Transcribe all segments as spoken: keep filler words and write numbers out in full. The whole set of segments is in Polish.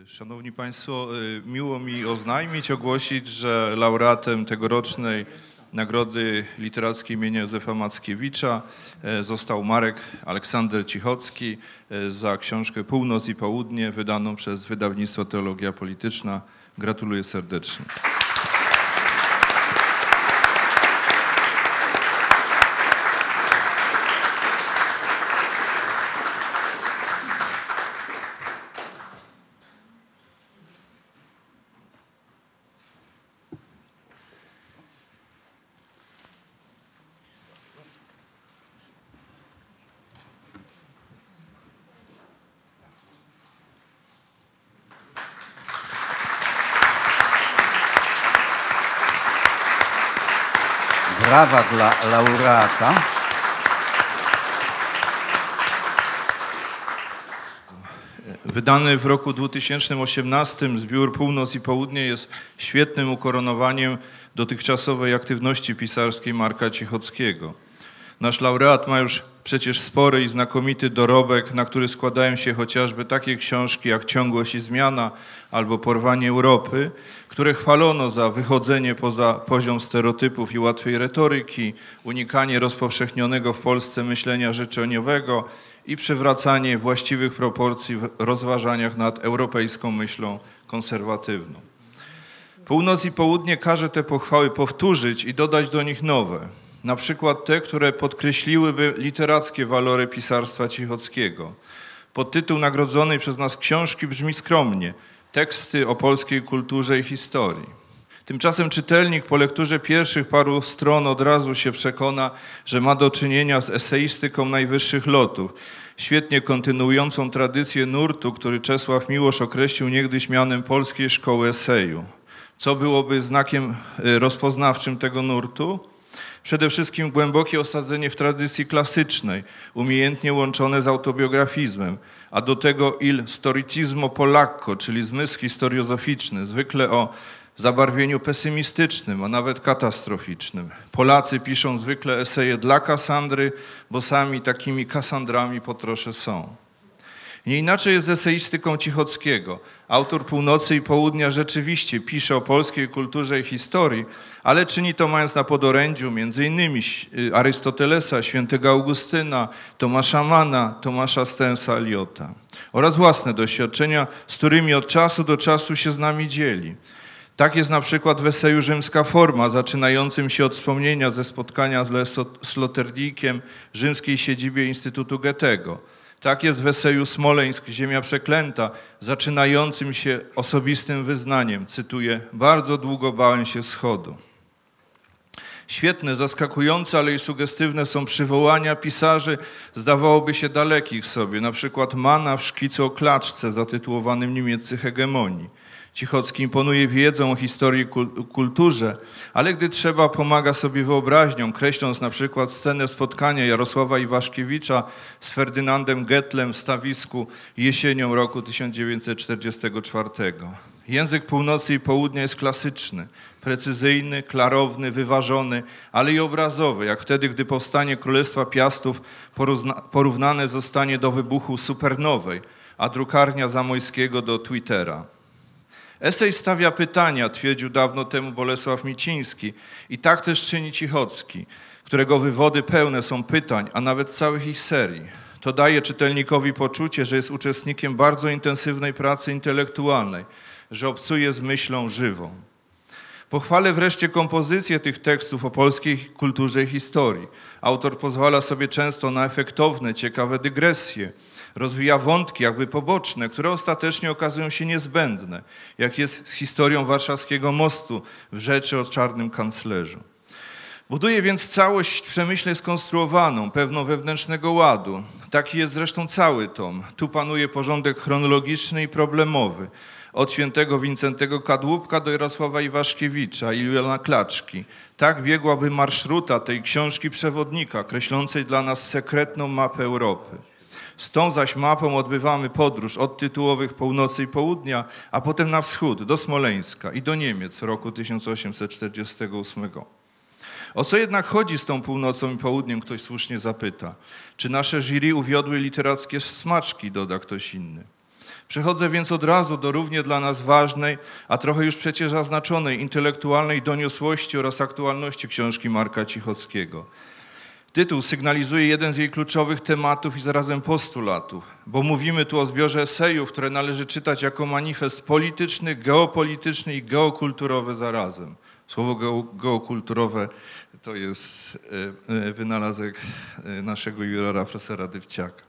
Szanowni Państwo, miło mi oznajmić, ogłosić, że laureatem tegorocznej Nagrody Literackiej imienia Józefa Mackiewicza został Marek Aleksander Cichocki za książkę Północ i Południe, wydaną przez wydawnictwo Teologia Polityczna. Gratuluję serdecznie. Brawa dla laureata. Wydany w roku dwa tysiące osiemnastym zbiór Północ i Południe jest świetnym ukoronowaniem dotychczasowej aktywności pisarskiej Marka Cichockiego. Nasz laureat ma już przecież spory i znakomity dorobek, na który składają się chociażby takie książki jak Ciągłość i Zmiana albo Porwanie Europy, które chwalono za wychodzenie poza poziom stereotypów i łatwej retoryki, unikanie rozpowszechnionego w Polsce myślenia życzeniowego i przywracanie właściwych proporcji w rozważaniach nad europejską myślą konserwatywną. Północ i Południe każe te pochwały powtórzyć i dodać do nich nowe. Na przykład te, które podkreśliłyby literackie walory pisarstwa Cichockiego. Podtytuł nagrodzonej przez nas książki brzmi skromnie: Teksty o polskiej kulturze i historii. Tymczasem czytelnik po lekturze pierwszych paru stron od razu się przekona, że ma do czynienia z eseistyką najwyższych lotów, świetnie kontynuującą tradycję nurtu, który Czesław Miłosz określił niegdyś mianem Polskiej Szkoły Eseju. Co byłoby znakiem rozpoznawczym tego nurtu? Przede wszystkim głębokie osadzenie w tradycji klasycznej, umiejętnie łączone z autobiografizmem, a do tego il storicismo polacco, czyli zmysł historiozoficzny, zwykle o zabarwieniu pesymistycznym, a nawet katastroficznym. Polacy piszą zwykle eseje dla Kasandry, bo sami takimi Kasandrami po trosze są. Nie inaczej jest z eseistyką Cichockiego. Autor Północy i Południa rzeczywiście pisze o polskiej kulturze i historii, ale czyni to mając na podorędziu między innymi Arystotelesa, świętego Augustyna, Tomasza Manna, Tomasza Stensa Eliota oraz własne doświadczenia, z którymi od czasu do czasu się z nami dzieli. Tak jest na przykład w eseju Rzymska forma, zaczynającym się od wspomnienia ze spotkania z Sloterdijkiem w rzymskiej siedzibie Instytutu Goethego. Tak jest w eseju Smoleńsk, Ziemia przeklęta, zaczynającym się osobistym wyznaniem. Cytuję: bardzo długo bałem się wschodu. Świetne, zaskakujące, ale i sugestywne są przywołania pisarzy, zdawałoby się dalekich sobie, na przykład Manna w szkicu o klaczce zatytułowanym Niemieccy hegemonii. Cichocki imponuje wiedzą o historii i kulturze, ale gdy trzeba, pomaga sobie wyobraźnią, kreśląc na przykład scenę spotkania Jarosława Iwaszkiewicza z Ferdynandem Gettlem w Stawisku jesienią roku tysiąc dziewięćset czterdziestego czwartego. Język Północy i Południa jest klasyczny, precyzyjny, klarowny, wyważony, ale i obrazowy, jak wtedy, gdy powstanie Królestwa Piastów porównane zostanie do wybuchu supernowej, a drukarnia Zamojskiego do Twittera. Esej stawia pytania, twierdził dawno temu Bolesław Miciński, i tak też czyni Cichocki, którego wywody pełne są pytań, a nawet całych ich serii. To daje czytelnikowi poczucie, że jest uczestnikiem bardzo intensywnej pracy intelektualnej, że obcuje z myślą żywą. Pochwalę wreszcie kompozycję tych tekstów o polskiej kulturze i historii. Autor pozwala sobie często na efektowne, ciekawe dygresje, rozwija wątki jakby poboczne, które ostatecznie okazują się niezbędne, jak jest z historią warszawskiego mostu w Rzeczy o czarnym kanclerzu. Buduje więc całość przemyślnie skonstruowaną, pewną wewnętrznego ładu. Taki jest zresztą cały tom. Tu panuje porządek chronologiczny i problemowy. Od świętego Wincentego Kadłubka do Jarosława Iwaszkiewicza i Juliana Klaczki. Tak biegłaby marszruta tej książki przewodnika, kreślącej dla nas sekretną mapę Europy. Z tą zaś mapą odbywamy podróż od tytułowych Północy i Południa, a potem na wschód, do Smoleńska i do Niemiec roku tysiąc osiemset czterdziestego ósmego. O co jednak chodzi z tą Północą i Południem, ktoś słusznie zapyta. Czy nasze jury uwiodły literackie smaczki, doda ktoś inny. Przechodzę więc od razu do równie dla nas ważnej, a trochę już przecież zaznaczonej intelektualnej doniosłości oraz aktualności książki Marka Cichockiego. Tytuł sygnalizuje jeden z jej kluczowych tematów i zarazem postulatów, bo mówimy tu o zbiorze esejów, które należy czytać jako manifest polityczny, geopolityczny i geokulturowy zarazem. Słowo geokulturowe to jest wynalazek naszego jurora profesora Dywciaka.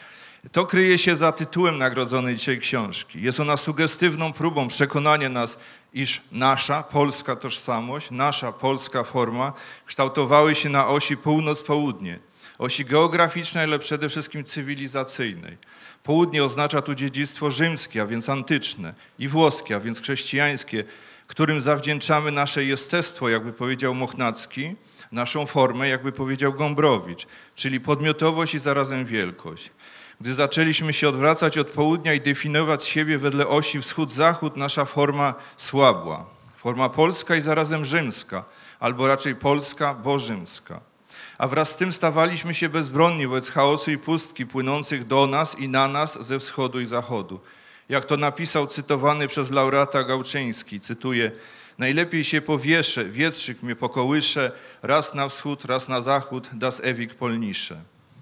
To kryje się za tytułem nagrodzonej dzisiaj książki. Jest ona sugestywną próbą przekonania nas, iż nasza polska tożsamość, nasza polska forma kształtowały się na osi północ-południe, osi geograficznej, ale przede wszystkim cywilizacyjnej. Południe oznacza tu dziedzictwo rzymskie, a więc antyczne, i włoskie, a więc chrześcijańskie, którym zawdzięczamy nasze jestestwo, jakby powiedział Mochnacki, naszą formę, jakby powiedział Gombrowicz, czyli podmiotowość i zarazem wielkość. Gdy zaczęliśmy się odwracać od południa i definiować siebie wedle osi wschód-zachód, nasza forma słabła. Forma polska i zarazem rzymska, albo raczej polska, bo rzymska. A wraz z tym stawaliśmy się bezbronni wobec chaosu i pustki płynących do nas i na nas ze wschodu i zachodu. Jak to napisał cytowany przez laureata Gałczyński, cytuję: najlepiej się powieszę, wietrzyk mnie pokołysze, raz na wschód, raz na zachód, das ewig polnisze.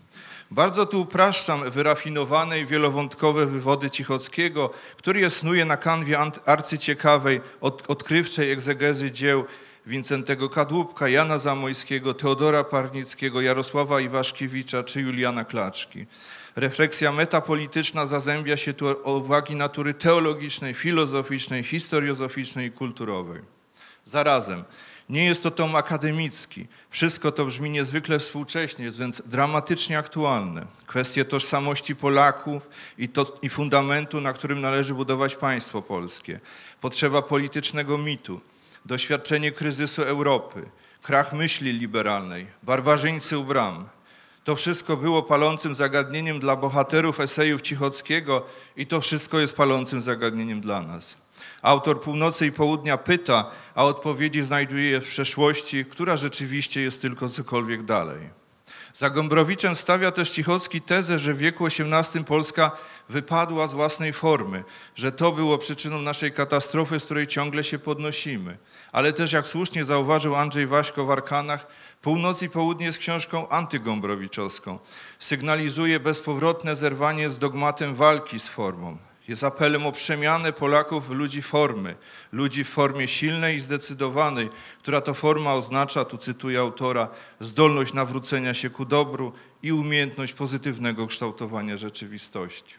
Bardzo tu upraszczam wyrafinowane i wielowątkowe wywody Cichockiego, który je snuje na kanwie arcyciekawej, od, odkrywczej egzegezy dzieł Wincentego Kadłubka, Jana Zamojskiego, Teodora Parnickiego, Jarosława Iwaszkiewicza czy Juliana Klaczki. Refleksja metapolityczna zazębia się tu o uwagi natury teologicznej, filozoficznej, historiozoficznej i kulturowej. Zarazem nie jest to tom akademicki. Wszystko to brzmi niezwykle współcześnie, jest więc dramatycznie aktualne. Kwestie tożsamości Polaków i, to, i fundamentu, na którym należy budować państwo polskie. Potrzeba politycznego mitu, doświadczenie kryzysu Europy, krach myśli liberalnej, barbarzyńcy u bram. To wszystko było palącym zagadnieniem dla bohaterów esejów Cichockiego i to wszystko jest palącym zagadnieniem dla nas. Autor Północy i Południa pyta, a odpowiedzi znajduje w przeszłości, która rzeczywiście jest tylko cokolwiek dalej. Za Gombrowiczem stawia też Cichocki tezę, że w wieku osiemnastym Polska wypadła z własnej formy, że to było przyczyną naszej katastrofy, z której ciągle się podnosimy. Ale też, jak słusznie zauważył Andrzej Waśko w Arkanach, Północ i Południe jest książką antygombrowiczowską. Sygnalizuje bezpowrotne zerwanie z dogmatem walki z formą. Jest apelem o przemianę Polaków w ludzi formy, ludzi w formie silnej i zdecydowanej, która to forma oznacza, tu cytuję autora, zdolność nawrócenia się ku dobru i umiejętność pozytywnego kształtowania rzeczywistości.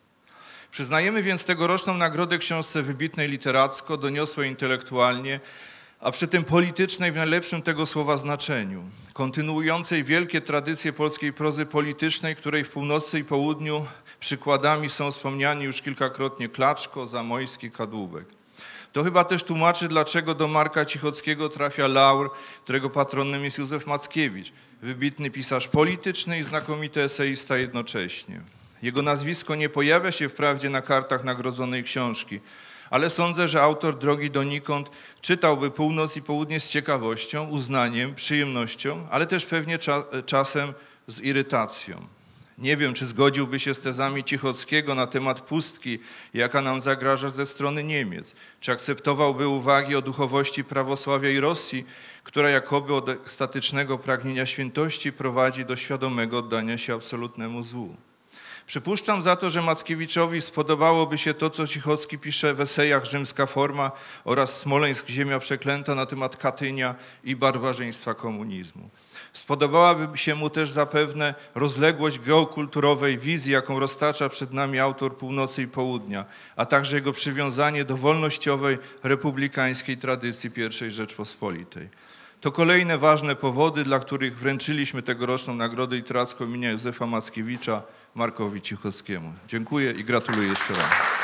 Przyznajemy więc tegoroczną nagrodę książce wybitnej literacko, doniosłej intelektualnie, a przy tym politycznej w najlepszym tego słowa znaczeniu, kontynuującej wielkie tradycje polskiej prozy politycznej, której w Północy i Południu przykładami są wspomniani już kilkakrotnie Klaczko, Zamojski, Kadłubek. To chyba też tłumaczy, dlaczego do Marka Cichockiego trafia laur, którego patronem jest Józef Mackiewicz, wybitny pisarz polityczny i znakomity eseista jednocześnie. Jego nazwisko nie pojawia się wprawdzie na kartach nagrodzonej książki, ale sądzę, że autor Drogi donikąd czytałby Północ i Południe z ciekawością, uznaniem, przyjemnością, ale też pewnie cza czasem z irytacją. Nie wiem, czy zgodziłby się z tezami Cichockiego na temat pustki, jaka nam zagraża ze strony Niemiec, czy akceptowałby uwagi o duchowości prawosławia i Rosji, która jakoby od ekstatycznego pragnienia świętości prowadzi do świadomego oddania się absolutnemu złu. Przypuszczam za to, że Mackiewiczowi spodobałoby się to, co Cichocki pisze w esejach Rzymska forma oraz Smoleńsk, Ziemia przeklęta na temat Katynia i barbarzyństwa komunizmu. Spodobałaby się mu też zapewne rozległość geokulturowej wizji, jaką roztacza przed nami autor Północy i Południa, a także jego przywiązanie do wolnościowej, republikańskiej tradycji pierwszej Rzeczpospolitej. To kolejne ważne powody, dla których wręczyliśmy tegoroczną Nagrodę Literacką imienia Józefa Mackiewicza Markowi Cichockiemu. Dziękuję i gratuluję jeszcze raz.